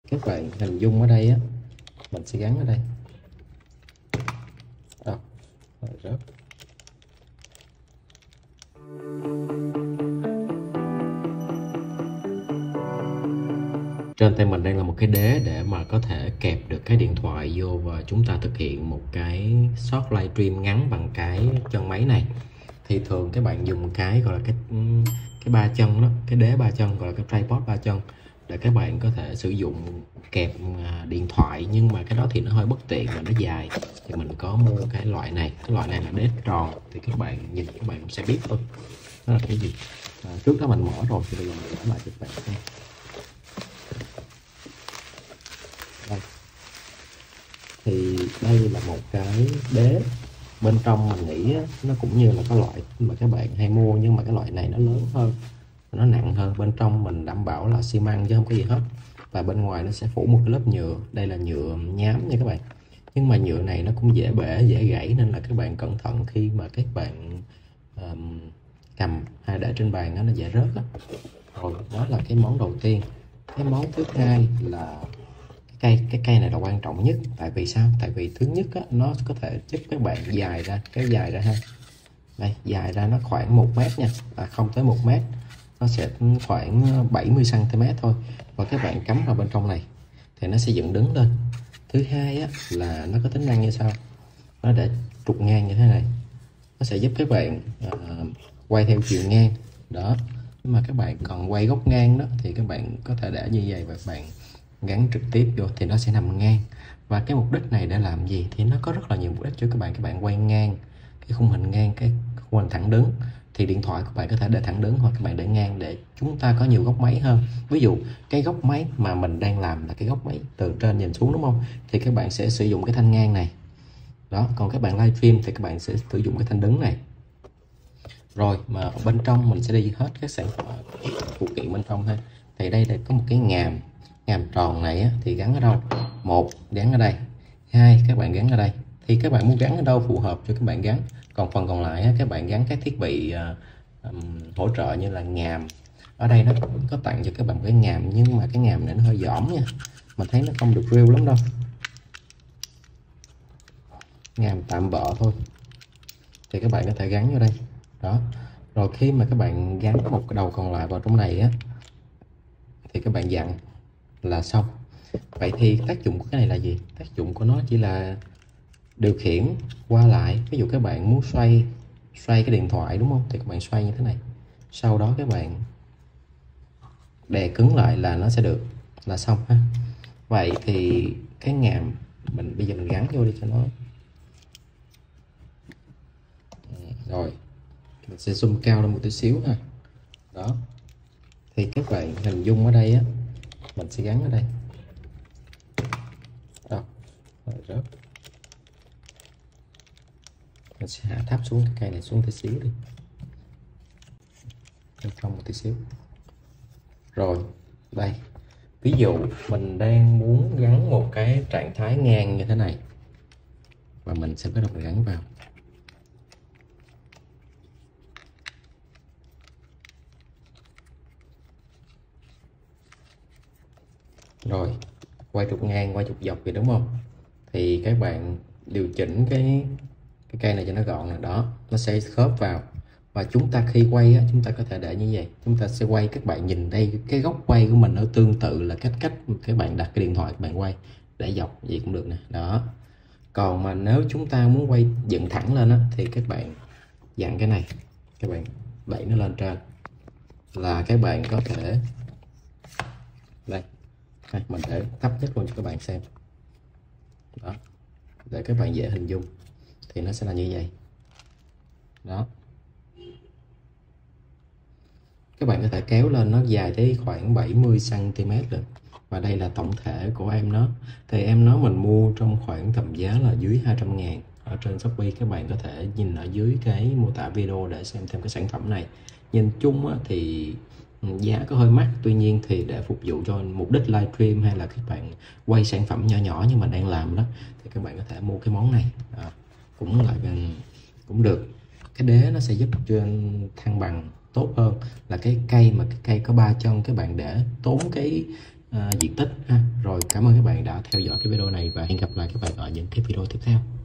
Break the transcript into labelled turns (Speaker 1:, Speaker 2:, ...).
Speaker 1: Các bạn hình dung ở đây á, mình sẽ gắn ở đây. Rồi rớt. Trên tay mình đang là một cái đế để mà có thể kẹp được cái điện thoại vô và chúng ta thực hiện một cái short livestream ngắn bằng cái chân máy này. Thì thường các bạn dùng cái gọi là cái ba chân đó, cái đế ba chân gọi là cái tripod ba chân để các bạn có thể sử dụng kẹp điện thoại, nhưng mà cái đó thì nó hơi bất tiện và nó dài. Thì mình có mua cái loại này, cái loại này là đế tròn, thì các bạn nhìn các bạn cũng sẽ biết thôi nó là cái gì. Trước đó mình mở rồi thì bây giờ mình mở lại cho các bạn xem. Đây. Thì đây là một cái đế, bên trong mình nghĩ nó cũng như là cái loại mà các bạn hay mua, nhưng mà cái loại này nó lớn hơn, nó nặng hơn. Bên trong mình đảm bảo là xi măng chứ không có gì hết, và bên ngoài nó sẽ phủ một cái lớp nhựa. Đây là nhựa nhám nha các bạn, nhưng mà nhựa này nó cũng dễ bể dễ gãy, nên là các bạn cẩn thận khi mà các bạn cầm hay để trên bàn nó dễ rớt đó. Rồi đó là cái món đầu tiên. Cái món thứ hai là cái cây này là quan trọng nhất. Tại vì sao? Tại vì thứ nhất á, nó có thể giúp các bạn dài ra, kéo dài ra ha. Đây, dài ra nó khoảng 1 mét nha, không tới 1 mét, nó sẽ khoảng 70 cm thôi. Và các bạn cắm vào bên trong này thì nó sẽ dựng đứng lên. Thứ hai á, là nó có tính năng như sau, nó để trục ngang như thế này, nó sẽ giúp các bạn quay theo chiều ngang đó. Nhưng mà các bạn còn quay góc ngang đó thì các bạn có thể để như vậy và các bạn gắn trực tiếp vô thì nó sẽ nằm ngang. Và cái mục đích này để làm gì thì nó có rất là nhiều mục đích cho các bạn. Các bạn quay ngang cái khung hình, ngang cái khung hình thẳng đứng thì điện thoại của bạn có thể để thẳng đứng, hoặc các bạn để ngang để chúng ta có nhiều góc máy hơn. Ví dụ cái góc máy mà mình đang làm là cái góc máy từ trên nhìn xuống, đúng không, thì các bạn sẽ sử dụng cái thanh ngang này đó. Còn các bạn livestream thì các bạn sẽ sử dụng cái thanh đứng này. Rồi mà ở bên trong mình sẽ đi hết các sản phẩm phụ kiện bên trong ha. Thì đây là có một cái ngàm tròn này á, thì gắn ở đâu? Một, gắn ở đây. Hai, các bạn gắn ở đây. Thì các bạn muốn gắn ở đâu phù hợp cho các bạn gắn. Còn phần còn lại á, các bạn gắn các thiết bị hỗ trợ như là ngàm. Ở đây nó cũng có tặng cho các bạn một cái ngàm, nhưng mà cái ngàm này nó hơi dỏm nha, mình thấy nó không được real lắm đâu, ngàm tạm bợ thôi. Thì các bạn có thể gắn vô đây đó. Rồi khi mà các bạn gắn một cái đầu còn lại vào trong này á, thì các bạn dặn là xong. Vậy thì tác dụng của cái này là gì? Tác dụng của nó chỉ là điều khiển qua lại. Ví dụ các bạn muốn xoay cái điện thoại, đúng không, thì các bạn xoay như thế này, sau đó các bạn đè cứng lại là nó sẽ được, là xong ha. Vậy thì cái ngàm mình bây giờ mình gắn vô đi cho nó. Rồi mình sẽ zoom cao lên một tí xíu ha. Đó, thì các bạn hình dung ở đây á, mình sẽ gắn ở đây. Đó, rồi rớt. Mình sẽ hạ thấp xuống cái cây này xuống tí xíu đi, trong một tí xíu. Rồi đây, ví dụ mình đang muốn gắn một cái trạng thái ngang như thế này, và mình sẽ bắt đầu mình gắn vào. Rồi quay trục ngang, quay trục dọc vậy đúng không, thì các bạn điều chỉnh cái cây này cho nó gọn này đó, nó sẽ khớp vào. Và chúng ta khi quay á, chúng ta có thể để như vậy, chúng ta sẽ quay, các bạn nhìn đây, cái góc quay của mình nó tương tự là cách các bạn đặt cái điện thoại các bạn quay, để dọc gì cũng được nè đó. Còn mà nếu chúng ta muốn quay dựng thẳng lên á, thì các bạn dặn cái này, các bạn đẩy nó lên trên là các bạn có thể đây, mình để thấp nhất luôn cho các bạn xem đó, để các bạn dễ hình dung. Thì nó sẽ là như vậy đó. Các bạn có thể kéo lên nó dài tới khoảng 70 cm được. Và đây là tổng thể của em nó. Thì em nó mình mua trong khoảng tầm giá là dưới 200.000 ở trên Shopee. Các bạn có thể nhìn ở dưới cái mô tả video để xem thêm cái sản phẩm này. Nhìn chung á, thì giá có hơi mắc, tuy nhiên thì để phục vụ cho mục đích livestream hay là các bạn quay sản phẩm nhỏ nhỏ như mình đang làm đó, thì các bạn có thể mua cái món này cũng được. Cái đế nó sẽ giúp cho thăng bằng tốt hơn là cái cây có 3 chân, các bạn để tốn cái diện tích ha. Rồi Cảm ơn các bạn đã theo dõi cái video này và hẹn gặp lại các bạn ở những cái video tiếp theo.